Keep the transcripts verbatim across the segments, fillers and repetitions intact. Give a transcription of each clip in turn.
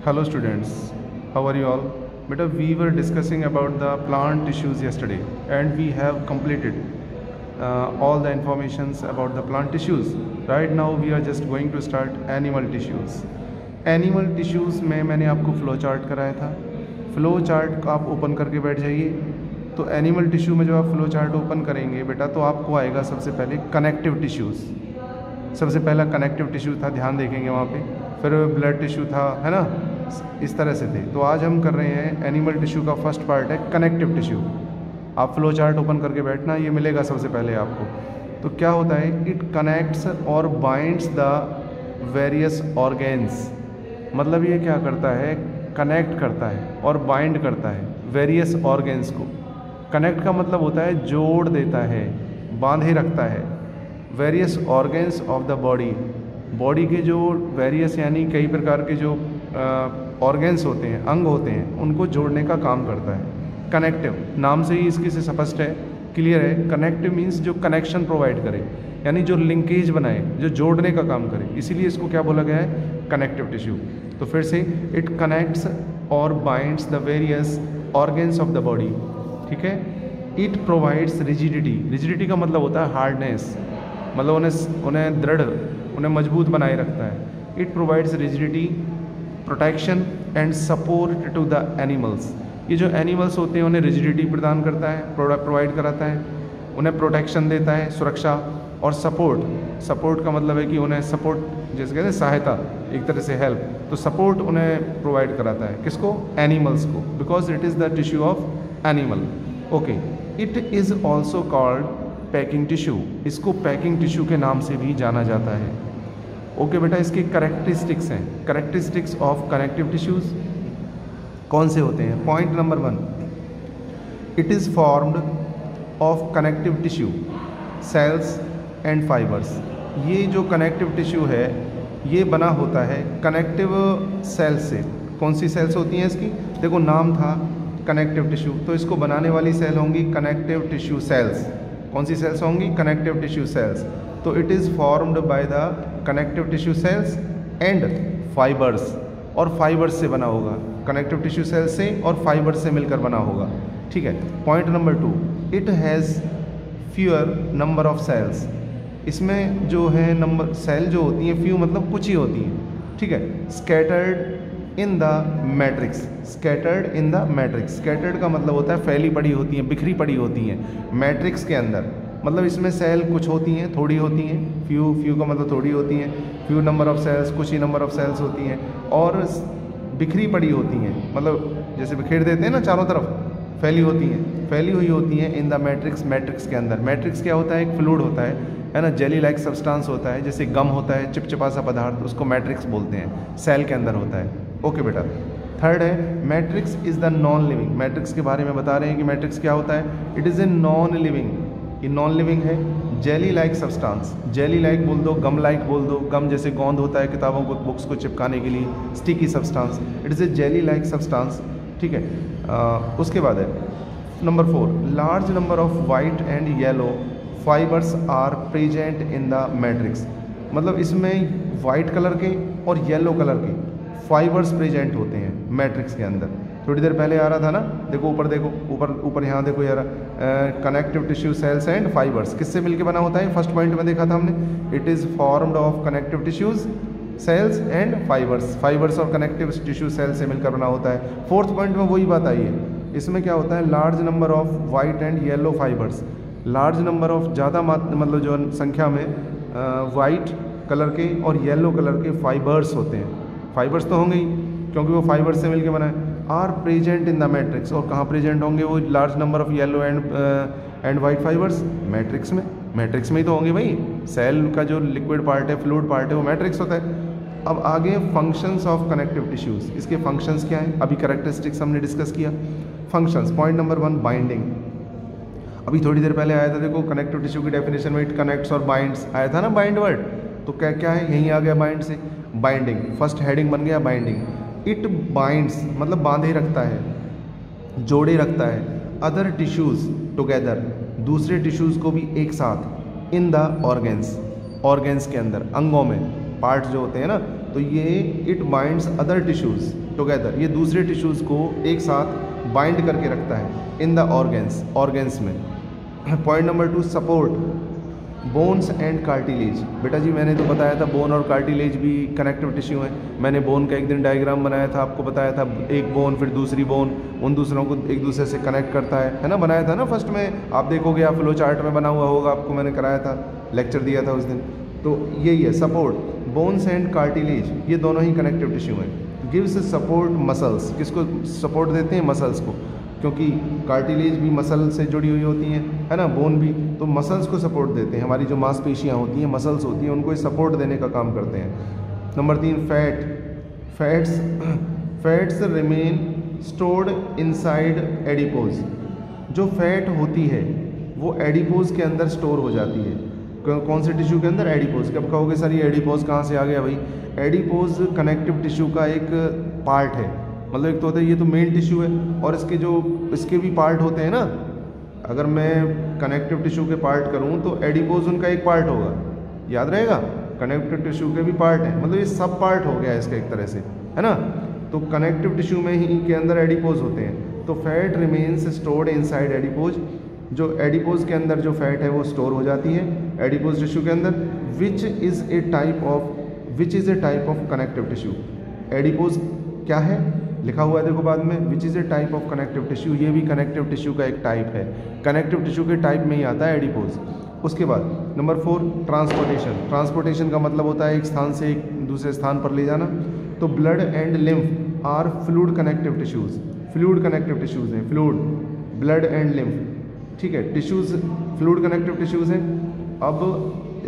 Hello students, how are you all? Beta, we were discussing about the plant tissues yesterday and we have completed uh, all the informations about the plant tissues. Right now we are just going to start animal tissues. Animal tissues में मैंने आपको flow chart कराया था. Flow chart आप open करके बैठ जाइए. तो एनिमल टिश्यू में जब आप फ्लो चार्ट ओपन करेंगे बेटा तो आपको आएगा सबसे पहले कनेक्टिव टिश्यूज़. सबसे पहला कनेक्टिव टिश्यू था, ध्यान देखेंगे वहाँ पे. फिर ब्लड टिश्यू था, है ना, इस तरह से थे. तो आज हम कर रहे हैं एनिमल टिश्यू का फर्स्ट पार्ट है कनेक्टिव टिश्यू. आप फ्लो चार्ट ओपन करके बैठना, ये मिलेगा सबसे पहले आपको. तो क्या होता है, इट कनेक्ट्स और बाइंड्स द वेरियस ऑर्गेन्स. मतलब ये क्या करता है, कनेक्ट करता है और बाइंड करता है वेरियस ऑर्गेन्स को. कनेक्ट का मतलब होता है जोड़ देता है, बांधे रखता है. Various organs of the body, body के जो वेरियस यानी कई प्रकार के जो ऑर्गेन्स होते हैं, अंग होते हैं, उनको जोड़ने का काम करता है. कनेक्टिव, नाम से ही इसकी से स्पष्ट है, क्लियर है. कनेक्टिव मीन्स जो कनेक्शन प्रोवाइड करे, यानी जो लिंकेज बनाए, जो जोड़ने का काम करे, इसीलिए इसको क्या बोला गया है, कनेक्टिव टिश्यू. तो फिर से, इट कनेक्ट्स और binds the various organs of the body. ठीक है. It provides rigidity. रिजिडिटी का मतलब होता है हार्डनेस, मतलब उन्हें उन्हें दृढ़, उन्हें मजबूत बनाए रखता है. It provides rigidity, protection and support to the animals. ये जो एनिमल्स होते हैं उन्हें रिजिडिटी प्रदान करता है, प्रोवाइड कराता है, उन्हें प्रोटेक्शन देता है, सुरक्षा, और सपोर्ट. सपोर्ट का मतलब है कि उन्हें सपोर्ट, जैसे कहते हैं सहायता, एक तरह से हेल्प. तो सपोर्ट उन्हें प्रोवाइड कराता है, किसको, एनिमल्स को, because it is the tissue of animal. Okay. It is also called packing tissue. इसको पैकिंग टिश्यू के नाम से भी जाना जाता है. ओके okay, बेटा, इसके करेक्टरिस्टिक्स हैं. करेक्टरिस्टिक्स ऑफ कनेक्टिव टिश्यूज़ कौन से होते हैं. Point number one, it is formed of connective tissue cells and fibres. ये जो कनेक्टिव टिश्यू है ये बना होता है कनेक्टिव सेल्स से. कौन सी सेल्स होती हैं इसकी, देखो नाम था कनेक्टिव टिश्यू, तो इसको बनाने वाली सेल होंगी कनेक्टिव टिश्यू सेल्स. कौन सी सेल्स होंगी, कनेक्टिव टिश्यू सेल्स. तो it is formed by the connective tissue cells and fibres, और फाइबर्स से बना होगा. कनेक्टिव टिश्यू सेल्स से और फाइबर्स से मिलकर बना होगा. ठीक है. Point number two, it has fewer number of cells. इसमें जो है नंबर सेल जो होती हैं, फ्यू मतलब कुछ ही होती हैं. ठीक है. Scattered in the matrix. Scattered in the matrix. Scattered का मतलब होता है फैली पड़ी होती हैं, बिखरी पड़ी होती हैं मैट्रिक्स के अंदर. मतलब इसमें सेल कुछ होती हैं, थोड़ी होती हैं. फ्यू, फ्यू का मतलब थोड़ी होती हैं. फ्यू नंबर ऑफ सेल्स, कुछ ही नंबर ऑफ सेल्स होती हैं, और बिखरी पड़ी होती हैं, मतलब जैसे बिखेर देते हैं ना चारों तरफ, फैली होती हैं, फैली हुई होती हैं इन द मैट्रिक्स. मैट्रिक्स के अंदर. मैट्रिक्स क्या होता है, एक फ्लूइड होता है, है ना, जेली लाइक सब्सटेंस होता है, जैसे गम होता है, चिपचिपा सा पदार्थ, उसको मैट्रिक्स बोलते हैं, सेल के अंदर होता है. ओके बेटा. थर्ड है, matrix is the non living. Matrix के बारे में बता रहे हैं कि मैट्रिक्स क्या होता है. It is a non living. ये नॉन लिविंग है. Jelly like substance. Jelly like बोल दो, गम लाइक बोल दो. गम जैसे गोंद होता है किताबों को, बुक्स को चिपकाने के लिए, sticky substance. It is a jelly like substance. ठीक है. आ, उसके बाद है number four, large number of white and yellow fibres are present in the matrix. मतलब इसमें वाइट कलर के और येलो कलर के फाइबर्स प्रेजेंट होते हैं मैट्रिक्स के अंदर. थोड़ी देर पहले आ रहा था ना, देखो ऊपर, देखो ऊपर, ऊपर यहाँ देखो यार, connective tissue cells and fibres किससे मिलकर बना होता है. फर्स्ट पॉइंट में देखा था हमने, it is formed of connective tissues cells and fibres. Fibres और कनेक्टिव टिश्यू सेल्स से मिलकर बना होता है. फोर्थ पॉइंट में वही बात आई है. इसमें क्या होता है, large number of white and yellow fibres. Large number of, ज़्यादा मतलब जो संख्या में वाइट कलर के और येलो कलर के फाइबर्स होते हैं. फाइबर्स तो होंगे ही क्योंकि वो फाइबर्स से मिलकर बना है. Are present in the matrix. और कहाँ प्रेजेंट होंगे वो large number of yellow and and white fibres, matrix में. मैट्रिक्स में ही तो होंगे भाई. सेल का जो लिक्विड पार्ट है, फ्लूइड पार्ट है, वो मैट्रिक्स होता है. अब आगे फंक्शंस ऑफ कनेक्टिव टिश्यूज़. इसके फंक्शंस क्या हैं, अभी करेक्टरिस्टिक्स हमने डिस्कस किया. Functions, point number one, binding. अभी थोड़ी देर पहले आया था, देखो कनेक्टिव टिश्यू की डेफिनेशन में इट कनेक्ट्स और बाइंड्स आया था ना, बाइंड वर्ड. तो क्या क्या है, यहीं आ गया बाइंड से. बाइंडिंग, फर्स्ट हेडिंग बन गया बाइंडिंग. इट बाइंड्स मतलब बांधे रखता है, जोड़े रखता है, अदर टिश्यूज़ टुगेदर, दूसरे टिश्यूज़ को भी एक साथ, इन द ऑर्गेन्स, ऑर्गेन्स के अंदर, अंगों में, पार्ट्स जो होते हैं ना, तो ये it binds other tissues together, ये दूसरे टिश्यूज़ को एक साथ बाइंड करके रखता है इन द ऑर्गेन्स ऑर्गेन्स में। Point number two, support bones and cartilage. बेटा जी मैंने तो बताया था बोन और कार्टिलेज भी कनेक्टिव टिश्यू हैं। मैंने बोन का एक दिन डायग्राम बनाया था, आपको बताया था एक बोन फिर दूसरी बोन उन दूसरों को एक दूसरे से कनेक्ट करता है है ना, बनाया था ना फर्स्ट में, आप देखोगे आप फ्लो चार्ट में बना हुआ होगा, आपको मैंने कराया था, लेक्चर दिया था उस दिन। तो यही है सपोर्ट, बोन्स एंड कार्टिलेज ये दोनों ही कनेक्टिव टिश्यू हैं। गिव्स सपोर्ट मसल्स, किसको सपोर्ट देते हैं? मसल्स को, क्योंकि कार्टिलेज भी मसल से जुड़ी हुई होती हैं है ना, बोन भी, तो मसल्स को सपोर्ट देते हैं। हमारी जो मांसपेशियाँ होती हैं मसल्स होती हैं उनको सपोर्ट देने का काम करते हैं। नंबर तीन, fat fats fats remain stored inside adipose. जो फैट होती है वो एडिपोज के अंदर स्टोर हो जाती है। कौन से टिश्यू के अंदर? एडिपोज। कब कहोगे सर ये एडिपोज कहाँ से आ गया भाई? एडिपोज कनेक्टिव टिश्यू का एक पार्ट है, मतलब एक तो होता है ये तो मेन टिश्यू है और इसके जो इसके भी पार्ट होते हैं ना, अगर मैं कनेक्टिव टिश्यू के पार्ट करूं तो एडिपोज उनका एक पार्ट होगा, याद रहेगा, कनेक्टिव टिश्यू के भी पार्ट हैं, मतलब ये सब पार्ट हो गया है इसका एक तरह से, है ना। तो कनेक्टिव टिश्यू में ही के अंदर एडिपोज होते हैं। तो fat remains stored inside adipose, जो एडिपोज के अंदर जो फैट है वो स्टोर हो जाती है एडिपोज टिश्यू के अंदर। Which is a type of which is a type of connective tissue. Adipose क्या है लिखा हुआ है देखो बाद में, which is a type of connective tissue, ये भी कनेक्टिव टिश्यू का एक टाइप है, कनेक्टिव टिश्यू के टाइप में ही आता है एडिपोज। उसके बाद नंबर फोर, ट्रांसपोर्टेशन। ट्रांसपोर्टेशन का मतलब होता है एक स्थान से एक दूसरे स्थान पर ले जाना। तो blood and lymph are fluid connective tissues, fluid connective tissues हैं, फ्लूइड, ब्लड एंड लिम्फ, ठीक है, टिश्यूज़ फ्लूइड कनेक्टिव टिश्यूज़ हैं। अब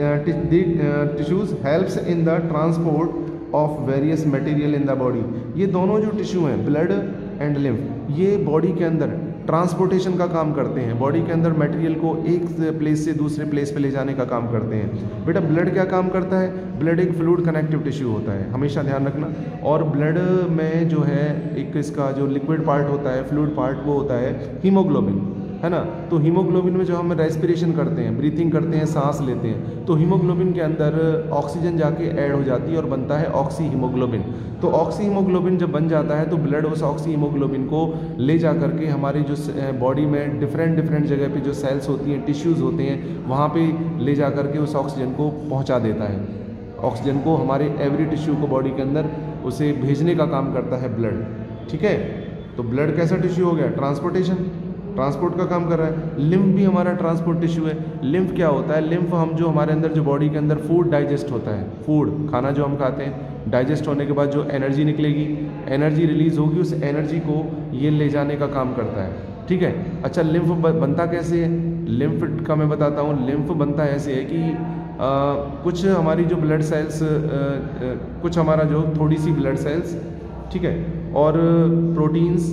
tissues helps in the transport of various material in the body. ये दोनों जो टिश्यू हैं ब्लड एंड लिम्फ, ये बॉडी के अंदर ट्रांसपोर्टेशन का काम करते हैं, बॉडी के अंदर मटेरियल को एक प्लेस से दूसरे प्लेस पे ले जाने का काम करते हैं। बेटा ब्लड क्या काम करता है? ब्लड एक फ्लूइड कनेक्टिव टिश्यू होता है, हमेशा ध्यान रखना। और ब्लड में जो है एक इसका जो लिक्विड पार्ट होता है, फ्लूइड पार्ट, वो होता है हीमोग्लोबिन, है ना। तो हीमोग्लोबिन में जो हम रेस्पिरेशन करते हैं, ब्रीथिंग करते हैं, सांस लेते हैं, तो हीमोग्लोबिन के अंदर ऑक्सीजन जाके ऐड हो जाती है और बनता है ऑक्सी हीमोग्लोबिन। तो ऑक्सी हीमोग्लोबिन जब बन जाता है तो ब्लड उस ऑक्सी हीमोग्लोबिन को ले जा करके हमारी जो बॉडी में डिफरेंट डिफरेंट जगह पे जो सेल्स होती हैं, टिश्यूज़ होते हैं, वहाँ पे ले जा करके उस ऑक्सीजन को पहुँचा देता है। ऑक्सीजन को हमारे एवरी टिश्यू को बॉडी के अंदर उसे भेजने का काम करता है ब्लड, ठीक है। तो ब्लड कैसा टिश्यू हो गया? ट्रांसपोर्टेशन, ट्रांसपोर्ट का काम कर रहा है। लिम्फ भी हमारा ट्रांसपोर्ट टिश्यू है। लिम्फ क्या होता है? लिम्फ हम जो हमारे अंदर जो बॉडी के अंदर फूड डाइजेस्ट होता है, फूड खाना जो हम खाते हैं, डाइजेस्ट होने के बाद जो एनर्जी निकलेगी, एनर्जी रिलीज होगी, उस एनर्जी को ये ले जाने का काम करता है, ठीक है। अच्छा, लिम्फ बनता कैसे है? लिम्फ का मैं बताता हूँ। लिम्फ बनता ऐसे है कि आ, कुछ हमारी जो ब्लड सेल्स, आ, आ, कुछ हमारा जो थोड़ी सी ब्लड सेल्स, ठीक है, और प्रोटीन्स,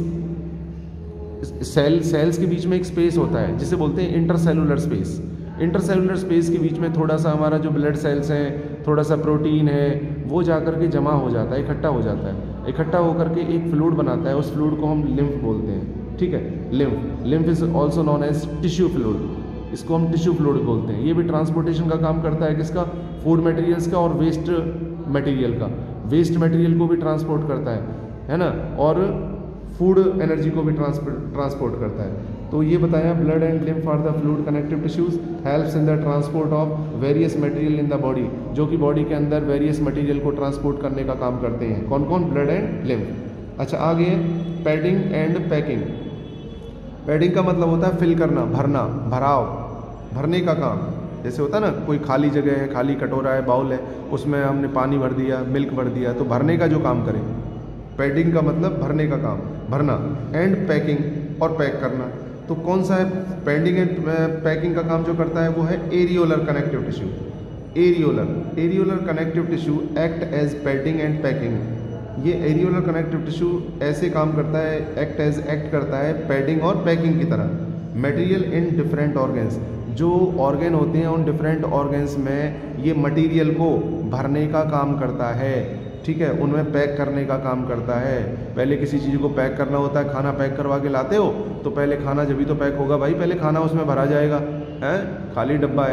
सेल सेल्स के बीच में एक स्पेस होता है जिसे बोलते हैं इंटरसेलुलर स्पेस। इंटरसेलुलर स्पेस के बीच में थोड़ा सा हमारा जो ब्लड सेल्स हैं, थोड़ा सा प्रोटीन है, वो जा कर के जमा हो जाता है, इकट्ठा हो जाता है। इकट्ठा होकर के एक फ्लूइड बनाता है, उस फ्लूइड को हम लिम्फ बोलते हैं, ठीक है। Lymph lymph is also known as tissue fluid, इसको हम टिश्यू फ्लूइड बोलते हैं। ये भी ट्रांसपोर्टेशन का काम करता है, किसका? फूड मटेरियल्स का और वेस्ट मटेरियल का। वेस्ट मटेरियल को भी ट्रांसपोर्ट करता है, है ना, और फूड एनर्जी को भी ट्रांसपोर्ट करता है। तो ये बताया blood and lymph are the fluid connective tissues, helps in the transport of various material in the body, जो कि बॉडी के अंदर वेरियस मटेरियल को ट्रांसपोर्ट करने का काम करते हैं। कौन कौन? Blood and lymph. अच्छा, आगे पैडिंग एंड पैकिंग। पैडिंग का मतलब होता है फिल करना, भरना, भराव, भरने का काम। जैसे होता है ना, कोई खाली जगह है, खाली कटोरा है, बाउल है, उसमें हमने पानी भर दिया, मिल्क भर दिया, तो भरने का जो काम करें, पैडिंग का मतलब भरने का काम, भरना। एंड पैकिंग, और पैक करना। तो कौन सा है? पैडिंग एंड पैकिंग का काम जो करता है वो है areolar connective tissue. Areolar areolar connective tissue act as padding and packing. ये एरियोलर कनेक्टिव टिश्यू ऐसे काम करता है, एक्ट एज एक्ट करता है पैडिंग और पैकिंग की तरह। मटेरियल इन डिफरेंट ऑर्गन्स, जो ऑर्गन होते हैं उन डिफरेंट ऑर्गन्स में ये मटेरियल को भरने का काम करता है, ठीक है, उनमें पैक करने का काम करता है। पहले किसी चीज़ को पैक करना होता है, खाना पैक करवा के लाते हो तो पहले खाना जब भी तो पैक होगा भाई, पहले खाना उसमें भरा जाएगा, है, खाली डब्बा है,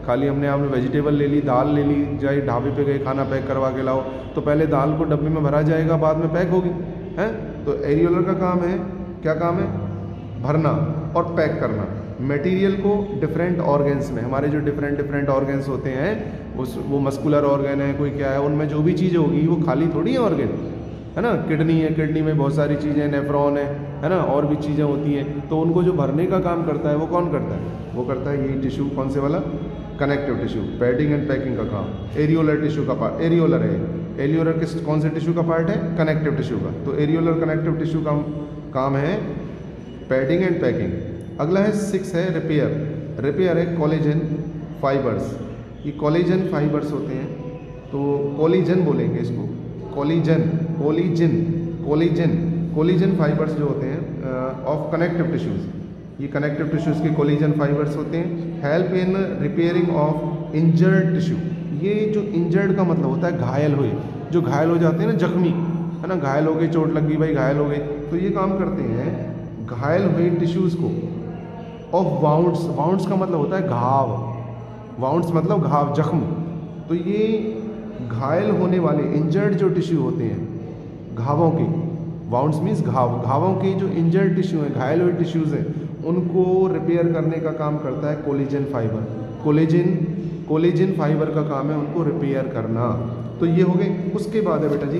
खाली हमने आपने वेजिटेबल ले ली, दाल ले ली, जाए ढाबे पे गए खाना पैक करवा के लाओ, तो पहले दाल को डब्बे में भरा जाएगा, बाद में पैक होगी, हैं। तो एरियोलर का काम है, क्या काम है, भरना और पैक करना मटेरियल को डिफरेंट ऑर्गन्स में। हमारे जो डिफरेंट डिफरेंट ऑर्गन्स होते हैं, उस वो मस्कुलर ऑर्गन है, कोई क्या है, उनमें जो भी चीज़ें होगी वो खाली थोड़ी है ऑर्गन, है ना। किडनी है, किडनी में बहुत सारी चीज़ें, नेफ्रॉन है है ना, और भी चीज़ें होती हैं, तो उनको जो भरने का काम करता है वो कौन करता है, वो करता है यही टिश्यू, कौन से वाला, connective tissue, padding and packing का काम। एरियोलर टिश्यू का पार्ट, एरियोलर है, एरियोलर किस कौन से टिश्यू का पार्ट है, कनेक्टिव टिश्यू का। तो एरियोलर कनेक्टिव टिश्यू का काम है पैडिंग एंड पैकिंग। अगला है सिक्स है रिपेयर। रिपेयर है कोलेजन फाइबर्स। ये कोलेजन फाइबर्स होते हैं, तो कोलिजन बोलेंगे इसको, collagen, collagen, collagen, collagen fibres जो होते हैं ऑफ कनेक्टिव टिश्यूज़। ये कनेक्टिव टिश्यूज़ के कोलिजन फाइबर्स होते हैं। Help in repairing of injured tissue. ये जो इंजर्ड का मतलब होता है घायल हुए, जो घायल हो जाते हैं ना, जख्मी, है ना, घायल हो गई, चोट लग गई भाई, घायल हो गई, तो ये काम करते हैं घायल हुए टिश्यूज़ को। ऑफ वाउंड्स, वाउंड्स का मतलब होता है घाव, वाउंड्स मतलब घाव, जख्म। तो ये घायल होने वाले इंजर्ड जो टिश्यू होते हैं, घावों के, वाउंड्स मीन्स घाव, घावों के जो इंजर्ड टिश्यू हैं, घायल हुए टिश्यूज़ हैं, उनको रिपेयर करने का काम करता है collagen fibre. Collagen collagen fibre का काम है उनको रिपेयर करना। तो ये हो गए। उसके बाद है बेटा जी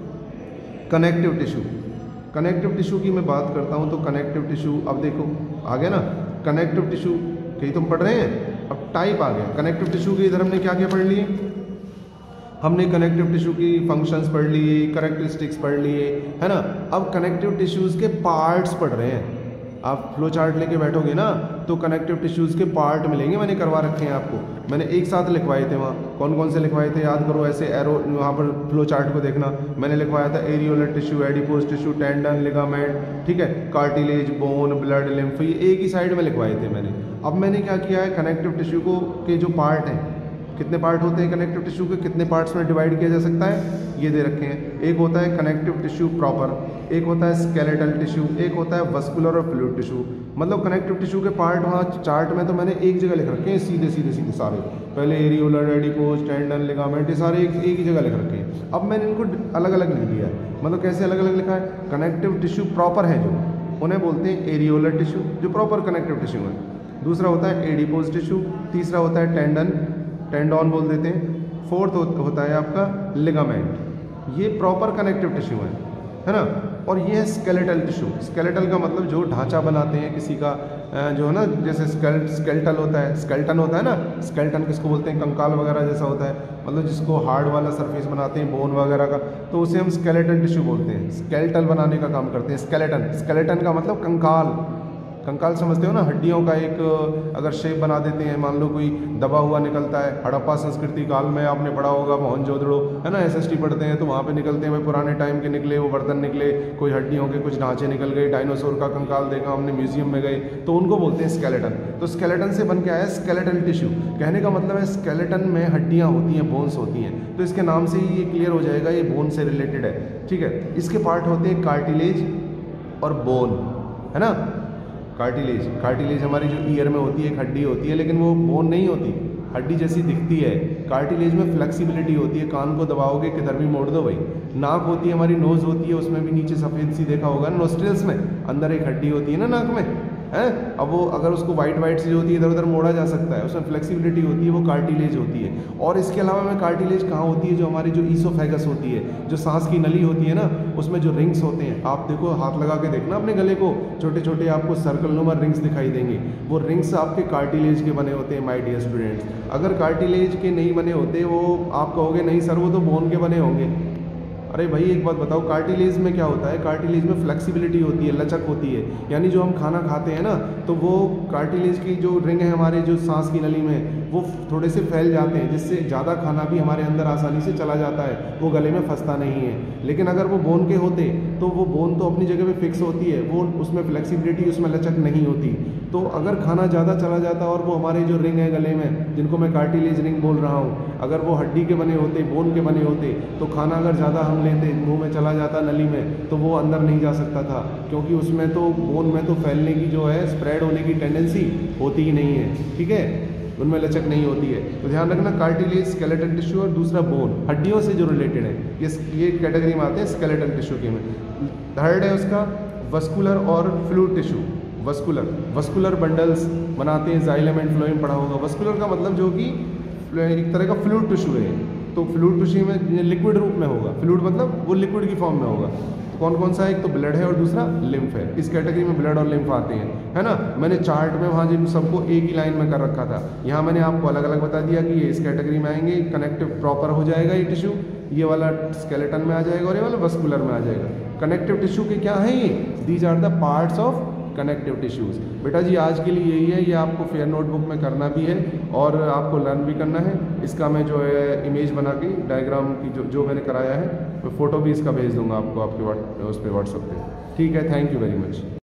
कनेक्टिव टिश्यू। कनेक्टिव टिश्यू की मैं बात करता हूँ, तो कनेक्टिव टिश्यू, अब देखो आ गया ना, कनेक्टिव टिश्यू कहीं तुम पढ़ रहे हैं, अब टाइप आ गया। कनेक्टिव टिश्यू के इधर हमने क्या क्या पढ़ लिए, हमने कनेक्टिव टिश्यू की फंक्शंस पढ़ लिए, कैरेक्टरिस्टिक्स पढ़ लिए, है ना। अब कनेक्टिव टिश्यूज़ के पार्ट्स पढ़ रहे हैं। आप फ्लो चार्ट लेके बैठोगे ना, तो कनेक्टिव टिश्यूज़ के पार्ट मिलेंगे, मैंने करवा रखे हैं आपको, मैंने एक साथ लिखवाए थे वहाँ। कौन कौन से लिखवाए थे याद करो, ऐसे एरो वहाँ पर फ्लो चार्ट को देखना। मैंने लिखवाया था areolar tissue, adipose tissue, tendon, ligament, ठीक है, कार्टिलेज, बोन, ब्लड, लिम्फ, ये एक ही साइड में लिखवाए थे मैंने। अब मैंने क्या किया है, कनेक्टिव टिश्यू को के जो पार्ट हैं, कितने पार्ट होते हैं कनेक्टिव टिश्यू के, कितने पार्ट्स में डिवाइड किया जा सकता है, ये दे रखे हैं। एक होता है कनेक्टिव टिश्यू प्रॉपर, एक होता है स्केलेटल टिश्यू, एक होता है वस्कुलर और फ्लूइड टिश्यू। मतलब कनेक्टिव टिश्यू के पार्ट वहाँ चार्ट में तो मैंने एक जगह लिख रखे हैं, सीधे सीधे सीधे सारे, पहले एरियोलर, एडिपोज, टेंडन, लिगामेंट, ये सारे एक एक ही जगह लिख रखे हैं। अब मैंने इनको अलग अलग लिख दिया है। मतलब कैसे अलग अलग लिखा है, कनेक्टिव टिश्यू प्रॉपर है जो, उन्हें बोलते हैं एरियोलर टिश्यू, जो प्रॉपर कनेक्टिव टिश्यू है। दूसरा होता है एडिपोज टिश्यू, तीसरा होता है टेंडन, टेंडॉन बोल देते हैं, फोर्थ होता है आपका लिगामेंट। ये प्रॉपर कनेक्टिव टिश्यू है, है ना। और ये है स्केलेटल टिश्यू। स्केलेटल का मतलब जो ढांचा बनाते हैं किसी का, जो है ना, जैसे स्केल स्केल्टल होता है, स्केल्टन होता है ना, स्केल्टन किसको बोलते हैं, कंकाल वगैरह जैसा होता है, मतलब जिसको हार्ड वाला सरफेस बनाते हैं बोन वगैरह का, तो उसे हम स्केलेटल टिश्यू बोलते हैं। स्केल्टल बनाने का काम करते हैं स्केलेटन। स्केलेटन का मतलब कंकाल, कंकाल समझते हो ना, हड्डियों का एक अगर शेप बना देते हैं, मान लो कोई दबा हुआ निकलता है। हड़प्पा संस्कृति काल में आपने पढ़ा होगा, मोहनजोदड़ो, है ना, एसएसटी पढ़ते हैं तो वहाँ पे निकलते हैं भाई, पुराने टाइम के निकले वो बर्तन निकले, कोई हड्डियों के कुछ ढांचे निकल गए, डायनासोर का कंकाल देखा हमने म्यूजियम में गए, तो उनको बोलते हैं स्केलेटन। तो स्केलेटन से बन के आया स्केलेटल टिश्यू। कहने का मतलब है स्केलेटन में हड्डियाँ होती हैं, बोन्स होती हैं, तो इसके नाम से ही ये क्लियर हो जाएगा ये बोन से रिलेटेड है, ठीक है। इसके पार्ट होते हैं कार्टिलेज और बोन, है ना। कार्टिलेज, कार्टिलेज हमारी जो ईयर में होती है, एक हड्डी होती है, लेकिन वो बोन नहीं होती, हड्डी जैसी दिखती है। कार्टिलेज में फ्लेक्सिबिलिटी होती है, कान को दबाओगे किधर भी मोड़ दो भाई। नाक होती है हमारी, नोज़ होती है, उसमें भी नीचे सफ़ेद सी देखा होगा, नोस्ट्रिल्स में अंदर एक हड्डी होती है ना नाक में, है। अब वो अगर उसको वाइट वाइट सी होती है, इधर उधर मोड़ा जा सकता है, उसमें फ्लेक्सिबिलिटी होती है, वो कार्टिलेज होती है। और इसके अलावा में कार्टिलेज कहाँ होती है, जो हमारी जो ईसोफेगस होती है, जो सांस की नली होती है ना, उसमें जो रिंग्स होते हैं, आप देखो हाथ लगा के देखना अपने गले को, छोटे छोटे आपको सर्कल नुमा रिंग्स दिखाई देंगे, वो रिंग्स आपके कार्टिलेज के बने होते हैं माय डियर स्टूडेंट्स। अगर कार्टिलेज के नहीं बने होते, वो आप कहोगे नहीं सर वो तो बोन के बने होंगे। अरे भाई एक बात बताओ, कार्टिलेज में क्या होता है, कार्टिलेज में फ्लेक्सिबिलिटी होती है, लचक होती है, यानी जो हम खाना खाते हैं ना, तो वो कार्टिलेज की जो रिंग है हमारे जो सांस की नली में, वो थोड़े से फैल जाते हैं, जिससे ज़्यादा खाना भी हमारे अंदर आसानी से चला जाता है, वो गले में फंसता नहीं है। लेकिन अगर वो बोन के होते तो वो बोन तो अपनी जगह पे फिक्स होती है, वो उसमें फ्लेक्सिबिलिटी, उसमें लचक नहीं होती। तो अगर खाना ज़्यादा चला जाता और वो हमारे जो रिंग है गले में, जिनको मैं कार्टिलेज रिंग बोल रहा हूँ, अगर वो हड्डी के बने होते, बोन के बने होते, तो खाना अगर ज़्यादा हम लेते, मुंह में चला जाता नली में, तो वो अंदर नहीं जा सकता था, क्योंकि उसमें तो बोन में तो फैलने की जो है, स्प्रेड होने की टेंडेंसी होती ही नहीं है, ठीक है। उनमें लचक नहीं होती है। तो ध्यान रखना, कार्टिलेज स्केलेटल टिश्यू और दूसरा बोन, हड्डियों से जो रिलेटेड है, ये ये कैटेगरी में आते हैं स्केलेटल टिश्यू के में। थर्ड है उसका वस्कुलर और fluid tissue. Vascular vascular bundles बनाते हैं, जाइलम एंड फ्लोएम पढ़ा होगा। वस्कुलर का मतलब जो कि एक तरह का फ्लूइड टिश्यू है, तो फ्लूइड टिश्यू में लिक्विड रूप में होगा। फ्लूइड मतलब वो लिक्विड की फॉर्म में होगा। तो कौन कौन सा है? एक तो ब्लड है और दूसरा लिम्फ है। इस कैटेगरी में ब्लड और लिम्फ आते हैं, है ना। मैंने चार्ट में वहाँ जिन सबको एक ही लाइन में कर रखा था, यहाँ मैंने आपको अलग अलग बता दिया कि ये इस कैटेगरी में आएंगे, कनेक्टिव प्रॉपर हो जाएगा ये टिश्यू, ये वाला स्केलेटन में आ जाएगा और ये वाला वस्कुलर में आ जाएगा। कनेक्टिव टिश्यू के क्या है ये? These are the parts of connective tissues. बेटा जी आज के लिए यही है, ये आपको फेयर नोटबुक में करना भी है और आपको लर्न भी करना है। इसका मैं जो है इमेज बना के डायग्राम की जो जो मैंने कराया है, मैं फ़ोटो भी इसका भेज दूंगा आपको आपके उस पर व्हाट्सएप पे। ठीक है, थैंक यू वेरी मच।